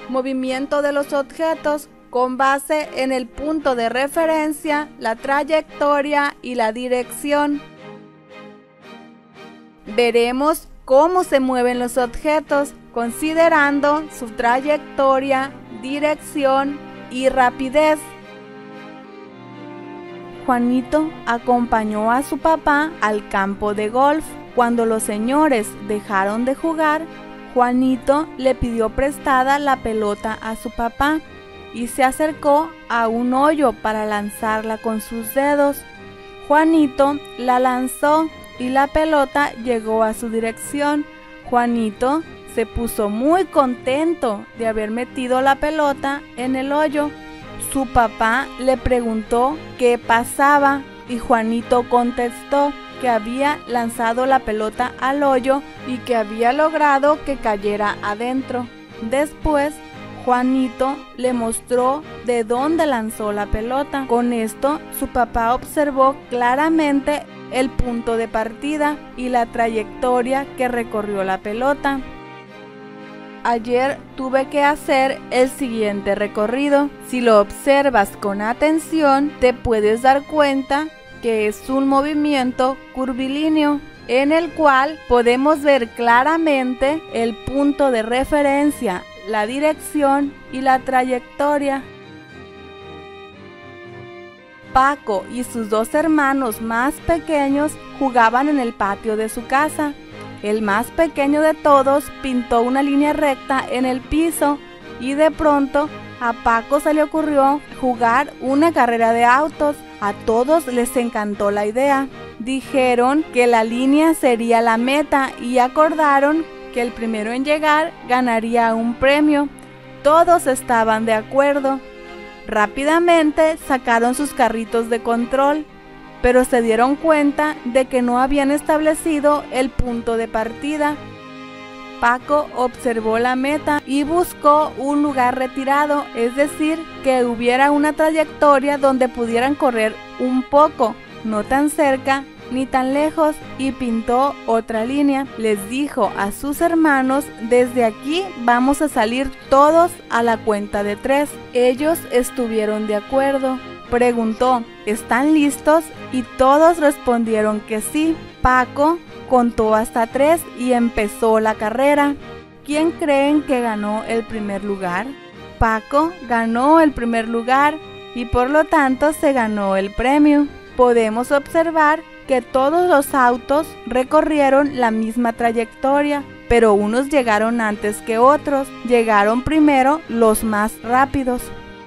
movimiento de los objetos con base en el punto de referencia, la trayectoria y la dirección. Veremos cómo se mueven los objetos considerando su trayectoria, dirección y rapidez. Juanito acompañó a su papá al campo de golf. Cuando los señores dejaron de jugar, Juanito le pidió prestada la pelota a su papá y se acercó a un hoyo para lanzarla con sus dedos. Juanito la lanzó y la pelota llegó a su dirección. Juanito se puso muy contento de haber metido la pelota en el hoyo. Su papá le preguntó qué pasaba y Juanito contestó que había lanzado la pelota al hoyo y que había logrado que cayera adentro. Después, Juanito le mostró de dónde lanzó la pelota. Con esto, su papá observó claramente el punto de partida y la trayectoria que recorrió la pelota. Ayer tuve que hacer el siguiente recorrido. Si lo observas con atención, te puedes dar cuenta que es un movimiento curvilíneo en el cual podemos ver claramente el punto de referencia, la dirección y la trayectoria. Paco y sus dos hermanos más pequeños jugaban en el patio de su casa. El más pequeño de todos pintó una línea recta en el piso y de pronto a Paco se le ocurrió jugar una carrera de autos. A todos les encantó la idea. Dijeron que la línea sería la meta y acordaron que el primero en llegar ganaría un premio. Todos estaban de acuerdo. Rápidamente sacaron sus carritos de control, pero se dieron cuenta de que no habían establecido el punto de partida. Paco observó la meta y buscó un lugar retirado, es decir, que hubiera una trayectoria donde pudieran correr un poco, no tan cerca ni tan lejos, y pintó otra línea. Les dijo a sus hermanos: desde aquí vamos a salir todos a la cuenta de 3. Ellos estuvieron de acuerdo. Preguntó: ¿están listos? Y todos respondieron que sí. Paco contó hasta 3 y empezó la carrera. ¿Quién creen que ganó el primer lugar? Paco ganó el primer lugar y por lo tanto se ganó el premio. Podemos observar que todos los autos recorrieron la misma trayectoria, pero unos llegaron antes que otros. Llegaron primero los más rápidos.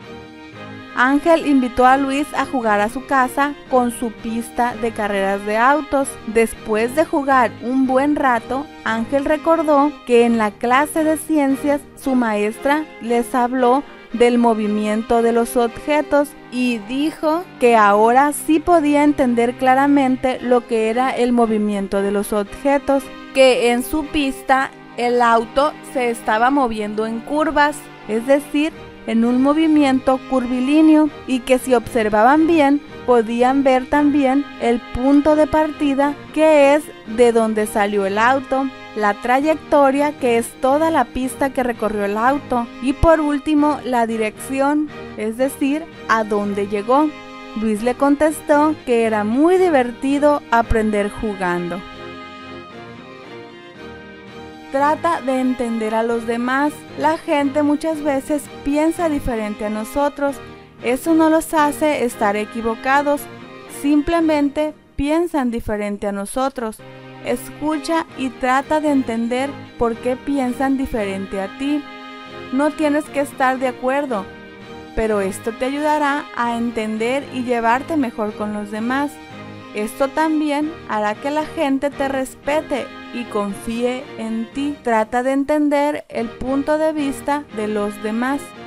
Ángel invitó a Luis a jugar a su casa con su pista de carreras de autos. Después de jugar un buen rato, Ángel recordó que en la clase de ciencias su maestra les habló del movimiento de los objetos y dijo que ahora sí podía entender claramente lo que era el movimiento de los objetos, que en su pista el auto se estaba moviendo en curvas, es decir, en un movimiento curvilíneo, y que si observaban bien podían ver también el punto de partida, que es de donde salió el auto, la trayectoria, que es toda la pista que recorrió el auto, y por último la dirección, es decir, a dónde llegó. Luis le contestó que era muy divertido aprender jugando. Trata de entender a los demás. La gente muchas veces piensa diferente a nosotros. Eso no los hace estar equivocados. Simplemente piensan diferente a nosotros. Escucha y trata de entender por qué piensan diferente a ti. No tienes que estar de acuerdo, pero esto te ayudará a entender y llevarte mejor con los demás. Esto también hará que la gente te respete y confíe en ti. Trata de entender el punto de vista de los demás.